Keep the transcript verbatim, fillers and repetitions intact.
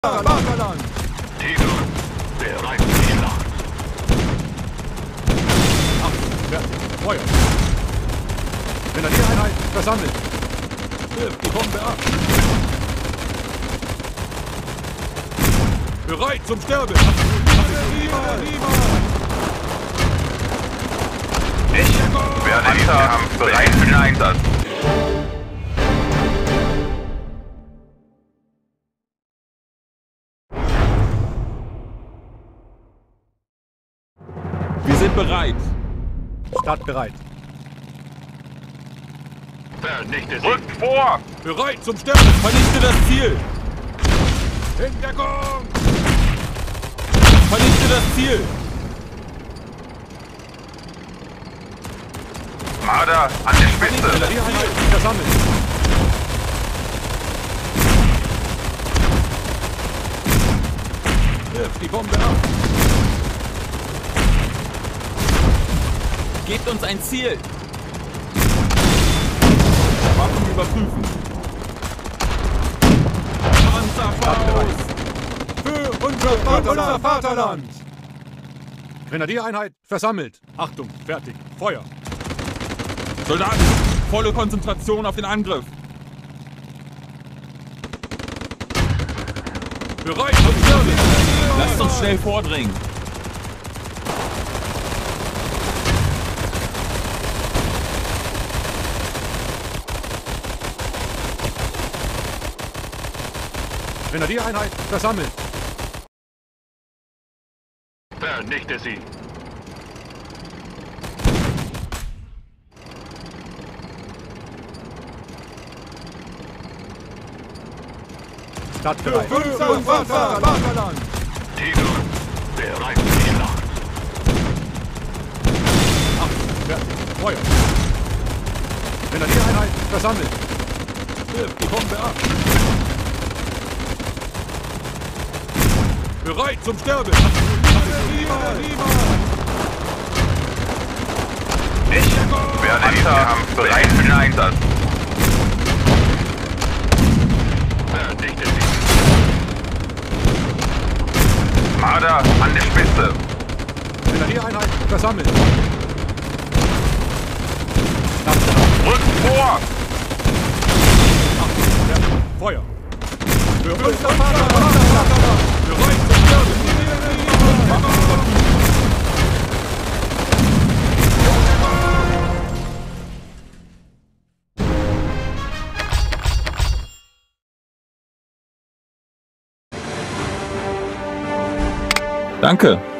Vaterland! Tiger, bereit für die Schlacht. Achtung, fertig, Feuer! Grenadiereinheit versammelt! Wirf die Bombe ab! Bereit zum Sterben! Niemand, niemand! Ich werde die Kampf bereit für den Einsatz. Wir sind bereit. Start bereit. Vernichte sie. Rückt vor! Bereit zum Sterben! Vernichte das Ziel! In Deckung! Vernichte das Ziel! Marder an der Spitze. Grenadiereinheit versammelt! Wirf die Bombe ab! Gebt uns ein Ziel! Waffen überprüfen! Panzerfaust! Für unser Vaterland! Unser Vaterland! Grenadiereinheit versammelt! Achtung, fertig, Feuer! Soldaten, volle Konzentration auf den Angriff! Bereit zum Sterben! Lasst uns schnell vordringen! Grenadiereinheit versammelt! Vernichte sie. Start bereit! Für unser Vaterland! Tiger, bereit für die Schlacht. Achtung, fertig, Feuer! Grenadiereinheit versammelt! Wirf die Bombe ab! Bereit zum Sterben! Niemand, niemand! Ich werde die Kampf bereit für den Einsatz. Vernichte sie. Marder an der Spitze. Grenadiereinheit versammelt! Rückt vor! Achtung, fertig, Feuer! Für unser Vaterland! Bereit zum Sterben! Danke!